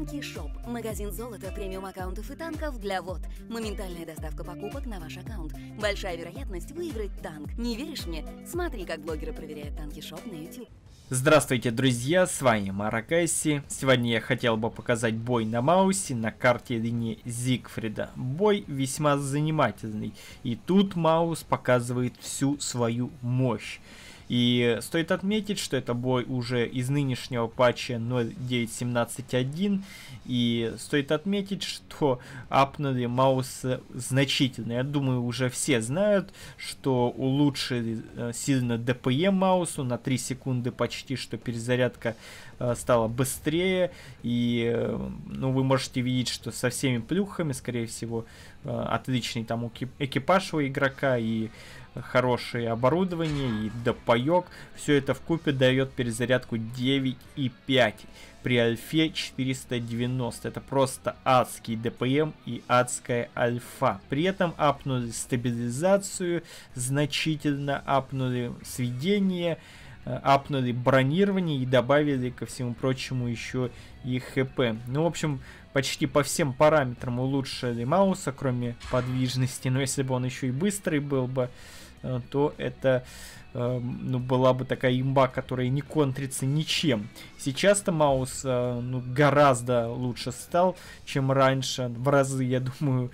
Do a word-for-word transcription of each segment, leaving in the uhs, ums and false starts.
Танки Шоп. Магазин золота, премиум аккаунтов и танков для вод. Моментальная доставка покупок на ваш аккаунт. Большая вероятность выиграть танк. Не веришь мне? Смотри, как блогеры проверяют Танки Шоп на YouTube. Здравствуйте, друзья, с вами Маракайси. Сегодня я хотел бы показать бой на Маусе на карте линии Зигфрида. Бой весьма занимательный. И тут Маус показывает всю свою мощь. И стоит отметить, что это бой уже из нынешнего патча ноль девять семнадцать один. И стоит отметить, что апнули Мауса значительно. Я думаю, уже все знают, что улучшили сильно дэ пэ эм Маусу на три секунды почти, что перезарядка стала быстрее. И ну, вы можете видеть, что со всеми плюхами, скорее всего, отличный там экипаж у игрока и хорошее оборудование и допаёк. Все это вкупе дает перезарядку девять и пять при альфе четыреста девяносто. Это просто адский дэ пэ эм и адская альфа. При этом апнули стабилизацию, значительно апнули сведение, апнули бронирование и добавили ко всему прочему еще и хэ пэ. Ну, в общем, почти по всем параметрам улучшили Мауса, кроме подвижности. Но если бы он еще и быстрый был бы, то это э, ну, была бы такая имба, которая не контрится ничем. Сейчас-то Маус э, ну, гораздо лучше стал, чем раньше, в разы, я думаю.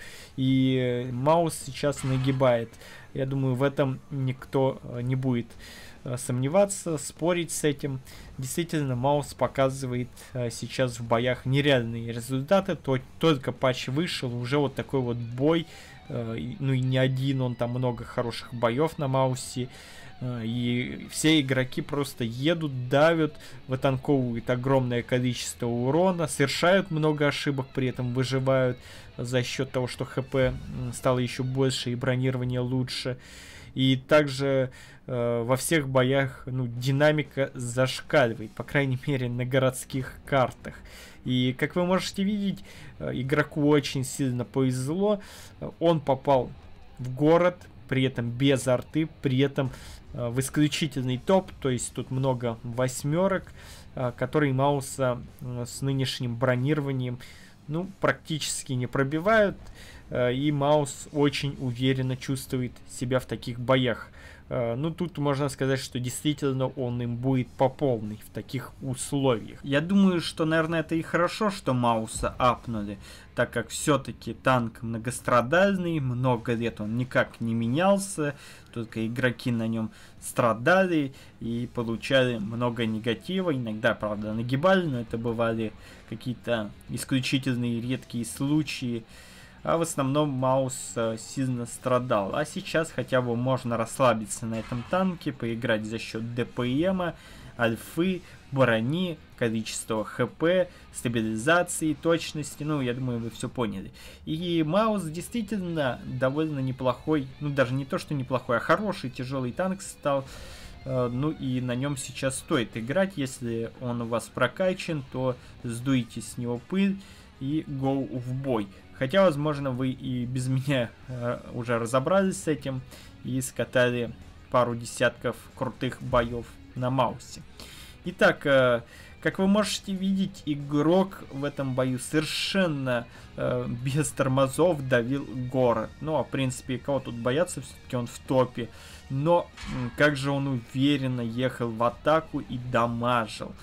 И Маус сейчас нагибает. Я думаю, в этом никто не будет сомневаться, спорить с этим. Действительно, Маус показывает а, сейчас в боях нереальные результаты. То, только патч вышел, уже вот такой вот бой. А, и, ну и не один, он там много хороших боев на Маусе. А, и все игроки просто едут, давят, вытанковывают огромное количество урона, совершают много ошибок, при этом выживают за счет того, что хэ пэ стало еще больше и бронирование лучше. И также э, во всех боях ну, динамика зашкаливает, по крайней мере на городских картах. И как вы можете видеть, э, игроку очень сильно повезло. Он попал в город, при этом без арты, при этом э, в исключительный топ, то есть тут много восьмерок, э, которые Мауса э, с нынешним бронированием ну, практически не пробивают. И Маус очень уверенно чувствует себя в таких боях. Ну, тут можно сказать, что действительно он им будет по полной в таких условиях. Я думаю, что, наверное, это и хорошо, что Мауса апнули, так как все-таки танк многострадальный, много лет он никак не менялся, только игроки на нем страдали и получали много негатива. Иногда, правда, нагибали, но это бывали какие-то исключительные редкие случаи. А в основном Маус э, сильно страдал. А сейчас хотя бы можно расслабиться на этом танке, поиграть за счет дэ пэ эма, альфы, брони, количества хэ пэ, стабилизации, точности. Ну, я думаю, вы все поняли. И Маус действительно довольно неплохой, ну даже не то, что неплохой, а хороший тяжелый танк стал. Uh, ну и на нем сейчас стоит играть. Если он у вас прокачан, то сдуйте с него пыль и go в бой. Хотя, возможно, вы и без меня uh, уже разобрались с этим и скатали пару десятков крутых боев на Маусе. Итак, uh, как вы можете видеть, игрок в этом бою совершенно uh, без тормозов давил город. Ну, а в принципе, кого тут бояться, все-таки он в топе. Но как же он уверенно ехал в атаку и дамажил.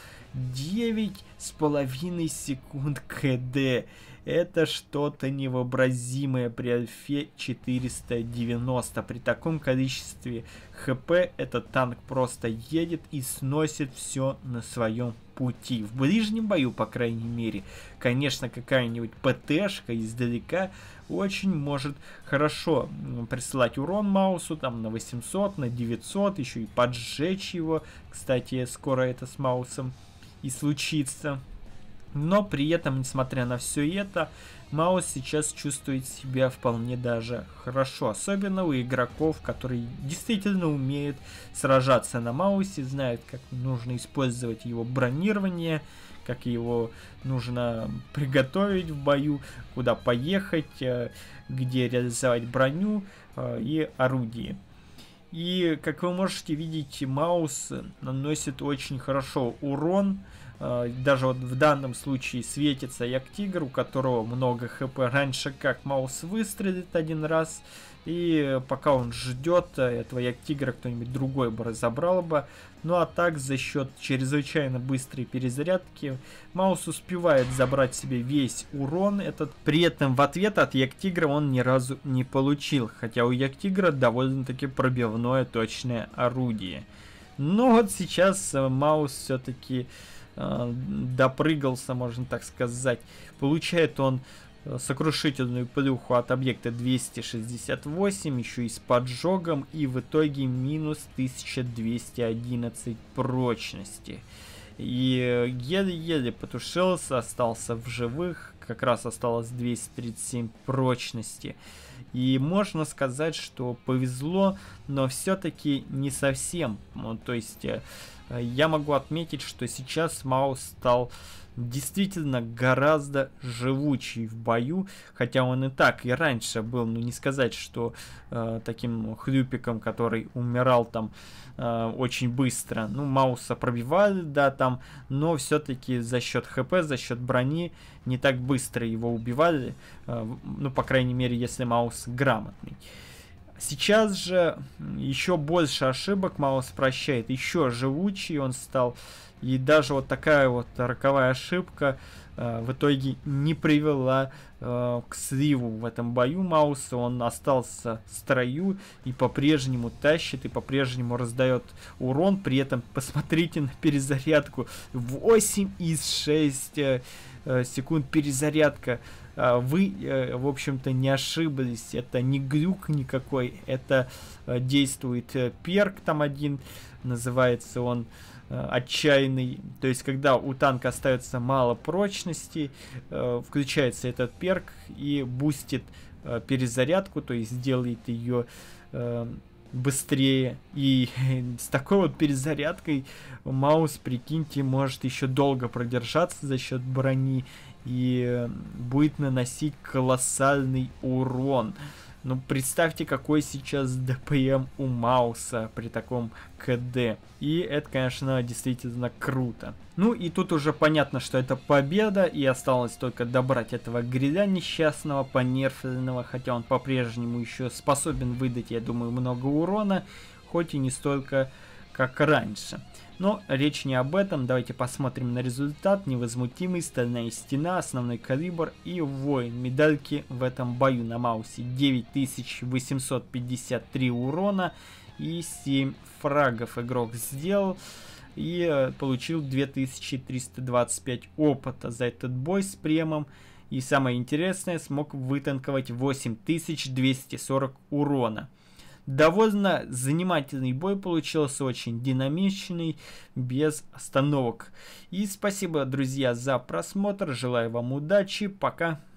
девять с половиной секунд ка дэ. Это что-то невообразимое при альфе четыреста девяносто. При таком количестве хэ пэ этот танк просто едет и сносит все на своем пути. В ближнем бою, по крайней мере, конечно, какая-нибудь пэ тэшка издалека очень может хорошо присылать урон Маусу, там на восемьсот, на девятьсот, еще и поджечь его. Кстати, скоро это с Маусом и случится. Но при этом, несмотря на все это, Маус сейчас чувствует себя вполне даже хорошо. Особенно у игроков, которые действительно умеют сражаться на Маусе, знают, как нужно использовать его бронирование, как его нужно приготовить в бою, куда поехать, где реализовать броню и орудие. И, как вы можете видеть, Маус наносит очень хорошо урон Даже вот в данном случае светится Яктигр, у которого много хп. Раньше как Маус выстрелит один раз, и пока он ждет этого Яктигра, кто-нибудь другой бы разобрал бы. Ну а так, за счет чрезвычайно быстрой перезарядки, Маус успевает забрать себе весь урон этот. При этом в ответ от Яктигра он ни разу не получил, хотя у Яктигра довольно-таки пробивное точное орудие. Но вот сейчас Маус все-таки э, допрыгался, можно так сказать. Получает он сокрушительную плюху от объекта двести шестьдесят восемь, еще и с поджогом, и в итоге минус тысяча двести одиннадцать прочности. И еле-еле потушился, остался в живых, как раз осталось двести тридцать семь прочности. И можно сказать, что повезло, но все-таки не совсем. Ну, то есть я могу отметить, что сейчас Маус стал действительно гораздо живучий в бою, хотя он и так и раньше был, ну не сказать, что э, таким хлюпиком, который умирал там э, очень быстро. Ну, Мауса пробивали, да, там, но все-таки за счет хп, за счет брони не так быстро его убивали, э, ну, по крайней мере, если Маус грамотный. Сейчас же еще больше ошибок Маус прощает, еще живучий он стал. И даже вот такая вот роковая ошибка э, в итоге не привела э, к сливу в этом бою Мауса. Он остался в строю и по-прежнему тащит, и по-прежнему раздает урон. При этом посмотрите на перезарядку. восемь из шести э, секунд перезарядка. Э, вы, э, в общем-то, не ошиблись. Это не глюк никакой. Это э, действует э, перк там один. Называется он отчаянный, то есть когда у танка остается мало прочности, э, включается этот перк и бустит э, перезарядку, то есть делает ее э, быстрее. И с такой вот перезарядкой Маус, прикиньте, может еще долго продержаться за счет брони и э, будет наносить колоссальный урон. Ну, представьте, какой сейчас ДПМ у Мауса при таком КД. И это, конечно, действительно круто. Ну, и тут уже понятно, что это победа, и осталось только добрать этого гриля несчастного, понерфленного, хотя он по-прежнему еще способен выдать, я думаю, много урона, хоть и не столько, как раньше. Но речь не об этом, давайте посмотрим на результат. Невозмутимый, стальная стена, основной калибр и воин. Медальки в этом бою на Маусе: девять тысяч восемьсот пятьдесят три урона и семь фрагов игрок сделал. И э, получил две тысячи триста двадцать пять опыта за этот бой с премом. И самое интересное, смог вытанковать восемь тысяч двести сорок урона. Довольно занимательный бой получился, очень динамичный, без остановок. И спасибо, друзья, за просмотр. Желаю вам удачи. Пока.